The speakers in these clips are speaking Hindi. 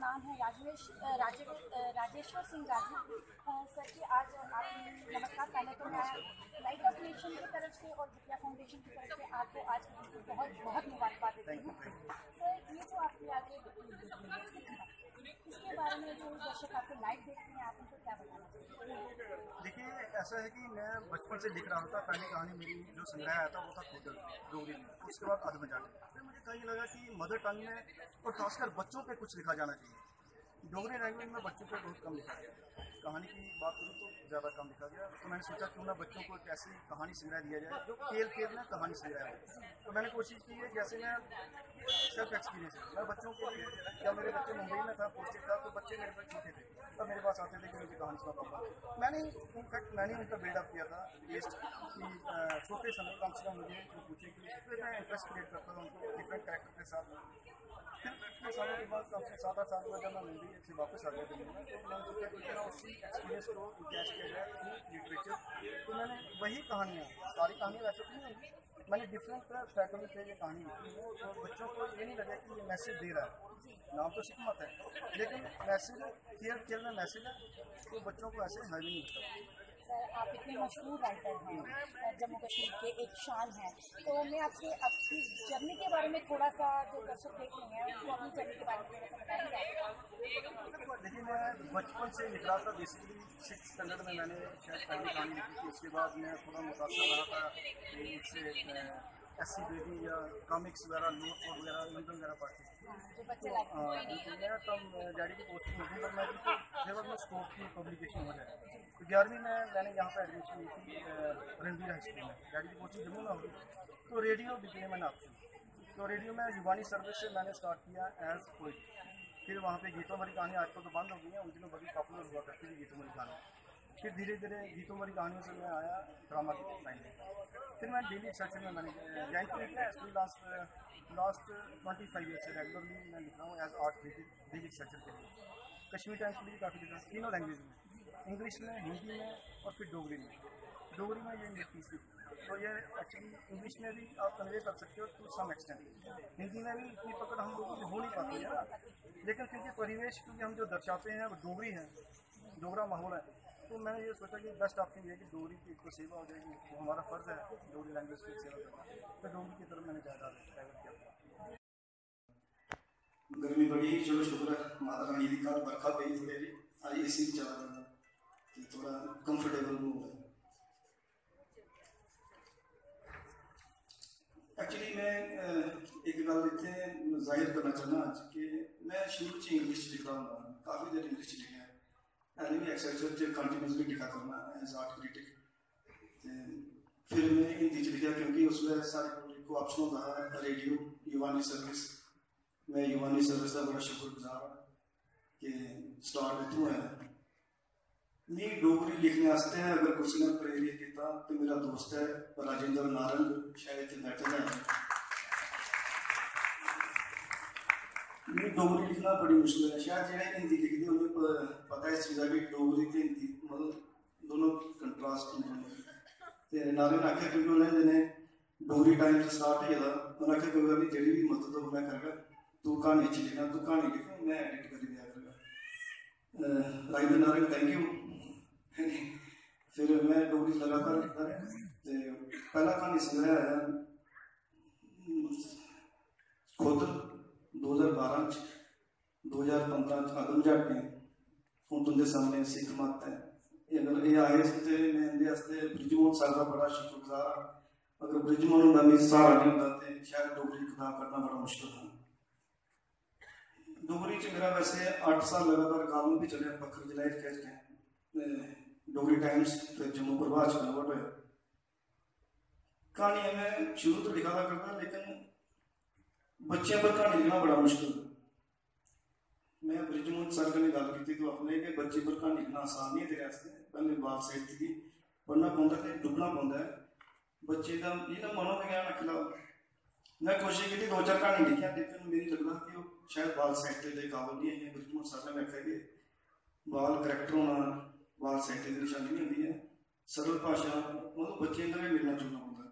नाम है राजेश्वर सिंह राजू। सर जी आज आप नमस्कार। पहले तो मैं लाइट ऑफ नेशन की तरफ से और विद्या फाउंडेशन की तरफ से आपको आज बहुत बहुत मुबारकबाद देती हूँ। सर ये जो आपके आगे इसके बारे में जो दर्शक आपको लाइव देखते हैं आप उनको क्या बताना चाहिए? देखिए ऐसा है कि मैं बचपन से लिख रहा था। पहली कहानी मेरी जो संग्रह आया था वो था खुद डोगरी में, उसके बाद अध मजाक। फिर मुझे कहीं लगा कि मदर टंग में और खासकर बच्चों पे कुछ लिखा जाना चाहिए। डोगरी लैंग्वेज में बच्चों पे बहुत कम लिखा गया। कहानी की बात करूँ तो ज़्यादा कम लिखा गया। तो मैंने सोचा क्यों ना बच्चों को एक ऐसी कहानी संग्रह दिया जाए जो खेल खेल में कहानी संग्रह है। तो मैंने कोशिश की है, जैसे मैं सेल्फ एक्सपीरियंस है, मैं बच्चों के लिए, जब मेरे बच्चे मुंबई में था पोस्टेड था तो बच्चे मेरे पास छोटे थे, तब मेरे पास आते थे कि मुझे कहानी सुना पापा। मैंने उनका बिल्डअप किया था टेस्ट कि छोटे समय कम से कम मुझे पूछे कि फिर मैं इंटरेस्ट क्रिएट करता था उनको डिफरेंट कैरेक्टर के साथ। फिर इतने सालों के बाद कम से 7-8 साल के बाद जब मैं मुंबई से वापस आ गया दिल्ली में, तो मैंने सोचा कि ना उसी एक्सपीरियंस को कैश किया जाए थ्रू लिटरेचर। तो मैंने वही कहानियाँ, सारी कहानियाँ वैसे तो नहीं होंगी, मैंने डिफरेंट फैकल्टी पे ये कहानी लिखी है। तो बच्चों को ये नहीं लगे कि ये मैसेज दे रहा है, नाम तो सिख मत है लेकिन मैसेज खेल में मैसेज है, तो बच्चों को ऐसे हर नहीं होता। सर आप इतने मशहूर राइटर हैं, जम्मू कश्मीर के एक शान हैं, तो मैं आपसे अपनी जर्नी के बारे में थोड़ा सा, जो दर्शक देख रहे हैं उनको अपनी जर्नी के बारे में थोड़ा सा बताएंगे? देखिए मैं बचपन से लिख रहा था। बेसिकली 6th स्टैंडर्ड में मैंने शायद पहली कहानी लिखी थी। उसके बाद मैं थोड़ा मुतासर रहा था इससे ऐसी बेबी या कॉमिक्स वगैरह, नोट कोड वगैरह, न्यूटन वगैरह पढ़ती थी। मेरा तब डैडी की पोस्टिंग होती पर मैं जब में स्कोप की पब्लिकेशन हो जाए। तो 11वीं में मैंने यहाँ पर एडमिशन ली थी रणबीर हाई स्कूल में। डैडी की पोस्टिंग जम्मू में होगी तो रेडियो बिकने मैंने ऑप्शन। तो रेडियो में युवानी सर्विस से मैंने स्टार्ट किया एज पोइट। फिर वहाँ पे गीतों भरी कहानी आजकल तो बंद हो गई है, उन दिनों बड़ी पॉपुलर हुआ करती थी गीतों भरी कहानी। फिर धीरे धीरे गीतों भरी कहानियों से मैं आया ड्रामा की लाइन में। फिर मैं डेली सेक्शन में मैंने ज्वाइन किया। लास्ट 25 ईयर से रेगुलरली मैं लिख रहा हूँ as art critic daily section के लिए। कश्मीर टाइम्स के लिए काफ़ी लिखा, तीनों लैंग्वेज में, इंग्लिश में, हिंदी में और फिर डोगरी में। डोगरी में ये मेरी तीसरी, तो ये एक्चुअली इंग्लिश में भी आप कन्वे कर सकते हो टू सम एक्सटेंट। हिंदी में भी इतनी पकड़ हम लोगों की हो नहीं पाती है, लेकिन क्योंकि परिवेश क्योंकि हम जो दर्शाते हैं वो डोगरी है, डोगरा माहौल है, तो मैंने ये सोचा कि बेस्ट ऑप्शन ये है कि डोगरी की तो सेवा हो जाएगी। वो हमारा फ़र्ज़ है डोगरी लैंग्वेज की सेवा करना, तो डोगरी की तरफ मैंने ज़्यादा ट्रैवल किया। गर्मी बड़ी, चलो शुक्र है माता रानी की घर बरखा पई थोड़ी जी, आज एसी चला रहा कि थोड़ा कंफर्टेबल मूड है। एक्चुअली मैं एक गल इतने जाहिर करना चाहना आज कि मैं शुरू से इंग्लिश लिख रहा हूँ, काफ़ी देर इंग्लिश लिखा है, ऐसे भी एक्सरसाइज कंटिन्यूसली लिखा करना एज आर्ट क्रिटिक। फिर मैं हिंदी च लिखा क्योंकि उसमें सारे को ऑप्शन होता है रेडियो युवानी सर्विस। मैं युवानी सर्विस का बड़ा शुक्रगुजार हाँ कि स्टार्ट इतों है। नहीं डोगरी लिखने वास्ते अगर कुछ ने प्रेरित किया तो मेरा दोस्त है राजेंद्र नारंग, शायद बैठे है। नहीं डोगरी लिखना बड़ी मुश्किल है, शायद जो हिंदी लिखते उन्हें पता है इस चीज़ का कि डोगरी तो हिंदी मतलब दोनों कंट्रास्ट होंगे। नारे ने आख्या क्योंकि उन्होंने डोगरी टाइम से स्टार्ट किया था, उन्होंने आख्या कोई भी जी भी मदद हो मैं करगा, तू कहानी च लिखना, तू कहानी लिख मैं एडिट कर दिया करूँगा। Rajendra Narang thank you. फिर मैं डोगरी लगातार लिखता रहा। पहला कहानी संग्रह आया खुद 2012 2015 आदम जाट ने हूँ तुंदे सामने सिख मत है अगर ये आए थे मैं इंदे वास्ते ब्रिजमोहन साहब का बड़ा शुक्रगुजार हाँ। अगर ब्रिजमोहन का मेरा सहारा नहीं होता तो शायद डोगरी किताब करना बड़ा मुश्किल था। डोगरी च मेरा वैसे 8 साल लगातार कानून भी चले, बखर जलायर कह के डोगरी टाइम्स फिर जम्मू प्रभात कन्वर्ट होया। कहानी मैं शुरू तो लिखा था करता लेकिन बच्चों पर कहानी लिखना बड़ा मुश्किल। मैं ब्रिजमोहन सर ने गल की तो अपने के बच्चे पर कहानी लिखना आसान नहीं है तेरे वास्ते, पहले बाल साहित्य की पढ़ना पौंदा है डुबना पौंदा है बच्चे का ये ना मनोविज्ञान खिलाओ। मैं कोशिश की 2-4 कहानी लिखिया लेकिन मेरी लगता कि शायद बाल साहित्य के काबल नहीं है। ब्रिजमोहन सर ने आख्या कि बाल करैक्टर होना बाल साहित्य की निशानी नहीं होती है, सरल भाषा मतलब बच्चे का भी मिलना जुलना होता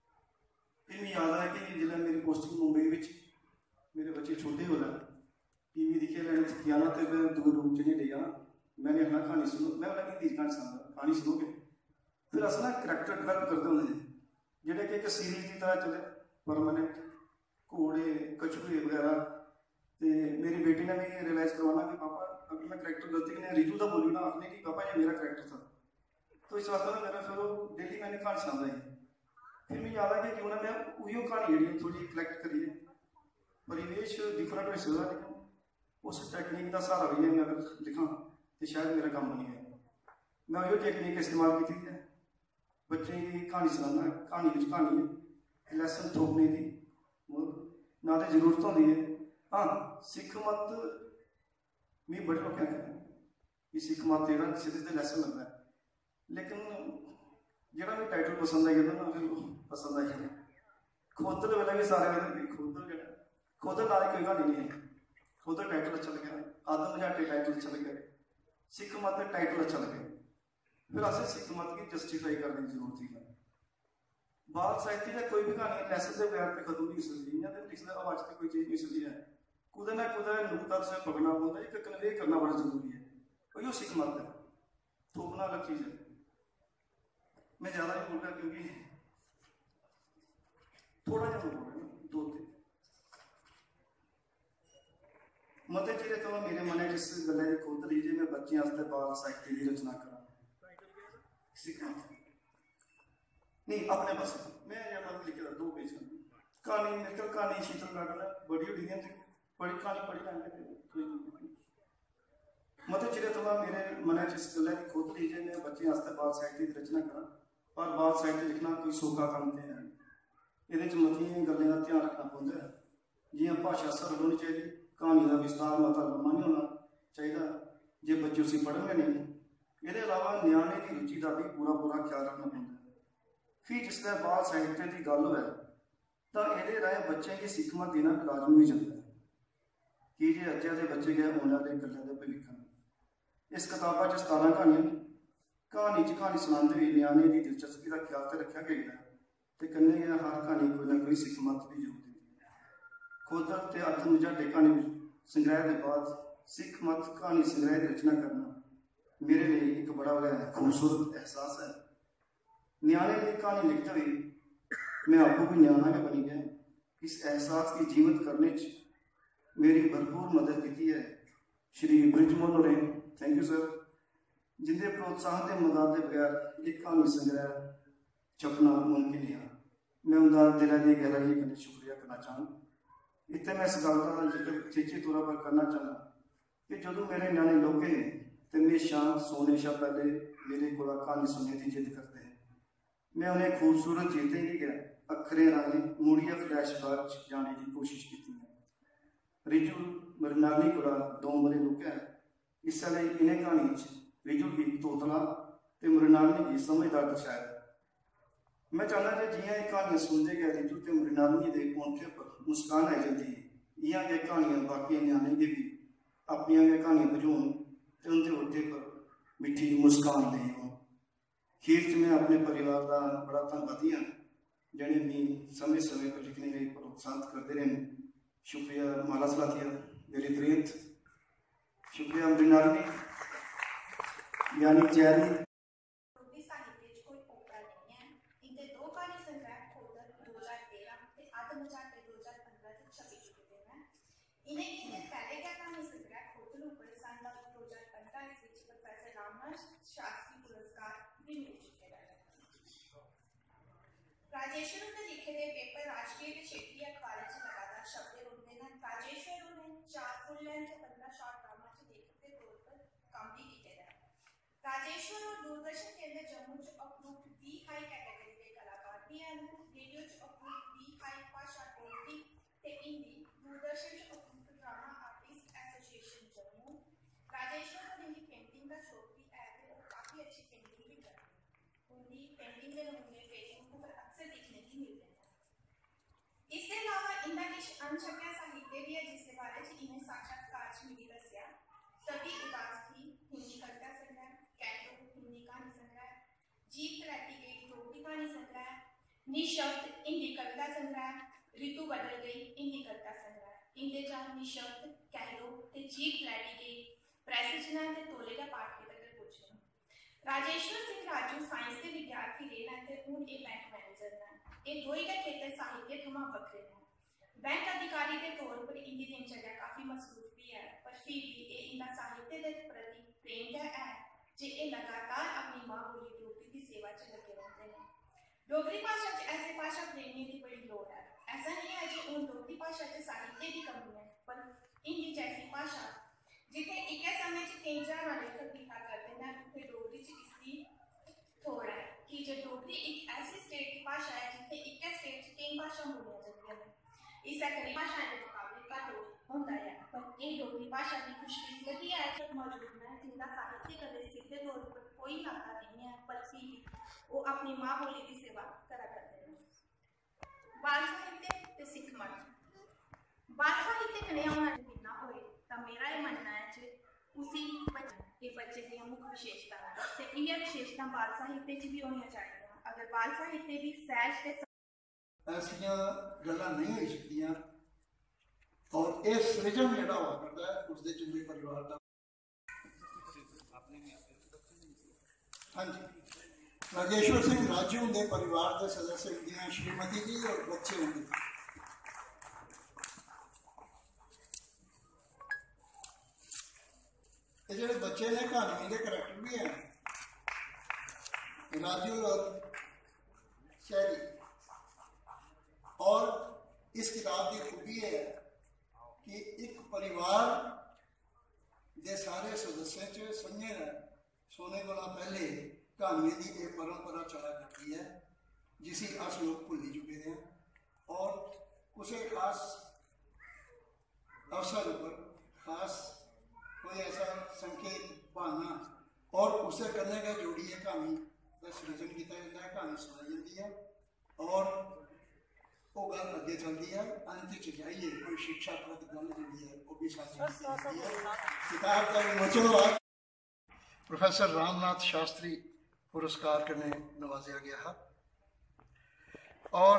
है। फिर मैं याद आया कि जिला मेरी पोस्टिंग मुंबई में मेरे बच्चे छोटे हो रहे टीवी दिखे लेने किया ना तो मैं दूर रूम च नहीं ले जाना, मैंने अपना कहानी सुनो, मैं अपना हिंदी कहानी सुना, कहानी सुनोगे फिर अस ना करैक्टर डिवेलप करते होंगे जेह्ड़े कि एक सीरीज की तरह चले परमानेंट, घोड़े कछुए वगैरह। तो मेरी बेटी ने भी रियलाइज करवाना कि पापा अगर मैं करैक्टर गलती ने रिजू का बोली ना आखने की पापा ये मेरा करैक्टर था, तो इस वास्ते ना मेरा फिर वो डेली मैंने कहानी सुना है। फिर मैं याद है कि क्यों ना मैं उही कहानी जी थोड़ी कलैक्ट करिए, परिवेश डिफरेंट हो सकता लेकिन उस टैक्नीक का सहारा भी मैं अगर लिखा तो शायद मेरा काम बनी है। मैं वही टैक्नीक इस्तेमाल की है, बच्चे की कहानी सुनाना, कहानी कहानी है लैसन थोपने की ना तो जरूरत होती है। हाँ सिख मत मी बड़े लोग कहते हैं कि सिख मत जो किसी से लैसन लगता है, लेकिन जो मैं टाइटल पसंद आई ना फिर पसंद आई है। खोदल वेला भी सारे कहते खोदल जो खोदल नाल कोई कहानी नहीं है, खोदल टाइटल अच्छा लगे, आदम मझाटे टाइटल अच्छा लगे, सिख मत टाइटल अच्छा लगे, फिर असें सिख मत की जस्टिफाई करने की जरूरत है। बाल साहित्य का कोई भी कहानी लैसन के बगैर तो खत्म नहीं हो सकती, इ'यां तो लिखने आवाज तो कोई चीज़ नहीं सकती है, कुदै ना कुदै नुकता से पकड़ना होता है, एक कन्वे करना बड़ा जरूरी है, वही सिख मत है, थोपना अलग चीज़ है। मैं ज़्यादा नहीं बोल रहा क्योंकि थोड़ा जहा बोल रहा दो दिन मते चिरे तो मेरे मन जिस गल्ले की खोद लीजिए मैं बच्चों वास्ते बाल साहित्य की रचना करा नहीं अपने पास मैं लिखे दो पेज कहानी मेरे को कहानी शीतल गार्डन बड़ी होगी बड़ी कहानी पढ़ी लैंगे मते चिरे तो मेरे मन जिस गल्ले की खोद लीजिए मैं बच्चों वास्ते बाल साहित्य की रचना करा, पर बाल साहित्य लिखना कोई सौखा काम नहीं है, ये मतियां गल्लें का ध्यान रखना पौंदा है, जियां भाषा सरल होनी चाहिए, कहानी का विस्तार मता लम्मा नहीं होना चाहिए, जे बच्चे उसी पढ़ेंगे नहीं, ये अलावा न्याणे की रुचि का भी पूरा पूरा ख्याल रखना पड़ता है। फिर जिसलै बाल साहित्य की गल होए तो ये राय बच्चे की सिखमत देना लाजमी हो जाता है कि जे अज्जे के बच्चे गए आने वाले गलों के भविख हैं। इस किताबा 17 कहानियां, कहानी च कहानी सुनाते हुए न्याणे की दिलचस्पी का ख्याल तो रखा गया है, तो कन्ने गए हर कहानी कोई ना कोई सिखमत भी जरूर देती है। खोदल ते आदम मझाटे कहानी संग्रह के बाद सिख मत कहानी संग्रह की रचना करना मेरे लिए एक बड़ा बड़ा खूबसूरत एहसास है। न्याणे की कहानी लिखते हुए मैं आपको भी न्याणा के बनी गया, इस एहसास की जीवत करने मेरी भरपूर मदद की है श्री ब्रिजमोहन होरें, थैंक यू सर, जिंदे प्रोत्साहन के मदद के बगैर एक कहानी संग्रह छपना मुमकिन नहीं है। मैं उनका दिल की गहराई कन्नै शुक्रिया करना चाहूँ। इतने मैं इस गल का जिक्र चेचे तौर पर करना चाहना कि जो मेरे न्याणे लौके ने तो हमेशा सोने से पहले मेरे को कहानी सुनने की जिद करते हैं। मैं उन्हें खूबसूरत चेते ही गया अखरे राही मुड़िया फ्लैशबैक जाने की कोशिश की है। रिजू मरनाली को 2 बरे लुका है, इसलिए इन्हें कहानी रिजू की तोतला तो मरनाली की समझदार दर्शाया। मैं चाहना कि जियां कहानियां सुनते गए रिजू तो मरनाली के पौंठे पर मुस्कान आई जाती है, इं गए कहानियां बाकी न्याणे की भी अपन कहानियां बुझाउन तो उनके होठे पर मिठी मुस्कान ले आउन। खीर च मैं अपने परिवार का बड़ा धन्नवादी हाँ जिन्हें भी समय समय पर लिखने के प्रोत्साहित करते रहे। शुक्रिया माला सलाथिया मेरी प्रेत, शुक्रिया मृणालिनी यानी चैरी। राजेश्वर ने लिखे गए पेपर राष्ट्रीय के क्षेत्रीय अखबार से लगातार छपते होते हैं। राजेश्वर ने 4 फुल लेंथ 15 शॉर्ट ड्रामा से लेखक के तौर पर काम भी किया है। राजेश्वर और दूरदर्शन केंद्र जम्मू च अप्रूव्ड बी हाई कैटेगरी के कलाकार भी हैं। रेडियो च अप्रूव्ड बी हाई भाषा बोलती ते हिंदी, दूरदर्शन च approved drama artist association Jammu. Rajeshwar और इनकी पेंटिंग का शौक भी है और काफी अच्छी पेंटिंग भी करते हैं। उनकी पेंटिंग के नमूने फेसबुक पर अक्सर देखने की मिलते हैं। इसके अलावा इनका कुछ अनछपिया साहित्य भी है जिसके बारे में इन्हें साक्षात्कार मिली दसिया। सभी उदास थी हिंदी कविता संग्रह, कैटो हिंदी कहानी संग्रह, जीप तलैटी गई डोगरी कहानी संग्रह, निशब्द हिंदी कविता संग्रह, ऋतु बदल गई हिंदी कविता संग्रह, इंद्रजाल निशब्द कहलो ते चीफ लैडी के प्रेसिडेंट ते तोले का पाठ के तक पूछे। राजेश्वर सिंह राजू साइंस के विद्यार्थी रहना ते हूं ए बैंक मैनेजर ना ए दोई का खेतर साहित्य थमा बखरे ना बैंक अधिकारी के तौर पर इनकी दिनचर्या काफी मसरूफ भी है, पर फिर भी ए इनका साहित्य के प्रति प्रेम का है जे ए लगातार अपनी मां बोली डोगरी की सेवा च लगे रहते हैं। डोगरी भाषा च ऐसे भाषा प्रेमियों की बड़ी लोड़ है। ऐसा नहीं है कि उन डोगरी भाषा च साहित्य की कमी है, पर इनकी जैसी भाषा जिथे एक समय च कई जार लेखक लिखा करते हैं उसे डोगरी च इसकी थोड़ा है कि जो डोगरी एक ऐसी स्टेट की भाषा है जिथे एक स्टेट च कई भाषा बोलियां जाती हैं। इस कई भाषाएं के मुकाबले का होता है, पर ये डोगरी भाषा की खुशकिस्मती है कि मौजूद है जिनका साहित्य कदे सीधे तौर पर कोई नाता नहीं है, पर भी वो अपनी मां बोली की सेवा करा करते हैं। बाल साहित्य ते सिख मत बाल साहित्य कने होना जितना होए ता मेरा ये मानना है कि उसी बच्चे की मुख्य विशेषता है ते ये विशेषता बाल साहित्य च भी होनी चाहिए। अगर बाल साहित्य भी सहज ते ऐसियां गल्लां नहीं हो सकदियां और ये सृजन जिहड़ा हुआ करता है उसके चुने परिवार का। हाँ जी, राजेश्वर सिंह राजू के परिवार के सदस्य होंगे श्रीमती जी और बच्चे होंगे। ये जो बच्चे ने कहानी के करैक्टर भी हैं राजू और शहरी। और इस किताब की खूबी है कि एक परिवार के सारे सदस्य च समझे सोने को पहले कहानियों की एक परंपरा चला करती है जिसे अस लोग भुली चुके हैं और उसे खास अवसर पर खास कोई ऐसा संकेत बहाना और उसे करने का जोड़ी है कहानी का सृजन किया जाता है, कहानी सुनाई जाती है और वो गल अगे चलती है। अंत च जाइए कोई शिक्षाप्रद गल जी है वो भी किताब का विमोचन हुआ। प्रोफेसर रामनाथ शास्त्री पुरस्कार करने नवाजा गया है और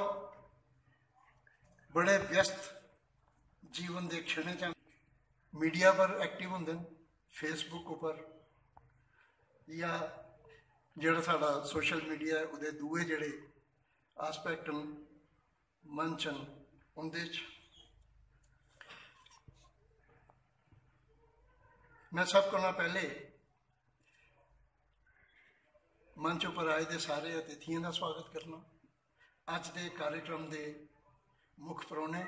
बड़े व्यस्त जीवन के क्षण च मीडिया पर एक्टिव होंगे, फेसबुक पर या जोड़ा साड़ा सोशल मीडिया उहदे दूए जोड़े आसपैक्ट मंच उनके मैं सब को पहले मंच पर आए दे सारे अतिथियों का स्वागत करना। अज के कार्यक्रम के मुख्य परौने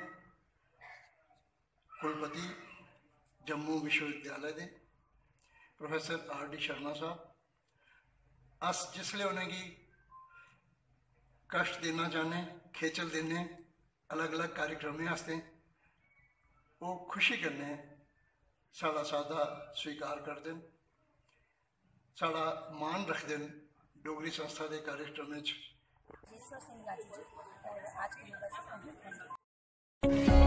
कुलपति जम्मू विश्वविद्यालय के प्रोफेसर RD शर्मा साहब। अस जिसले उन्हें कष्ट देना चाहने खेचल देने अलग अलग कार्यक्रम वास्ते वो खुशी करने साड़ा सादा स्वीकार कर दें, साड़ा मान रख दें डोगरी संस्था के कार्यक्रम। राजेश्वर सिंह राजू जी आज की